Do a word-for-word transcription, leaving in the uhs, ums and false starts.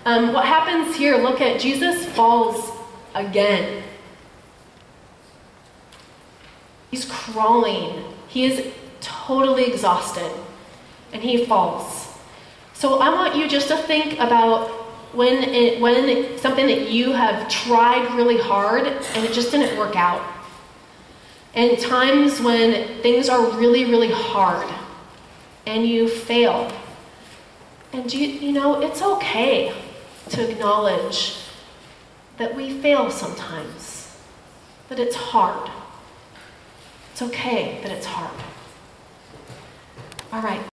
Um, what happens here, look at Jesus falls again. He's crawling. He is totally exhausted, and he falls. So I want you just to think about when it, when it, something that you have tried really hard and it just didn't work out. And times when things are really, really hard and you fail. And you, you know, it's okay to acknowledge that we fail sometimes, that it's hard. It's okay that it's hard. All right.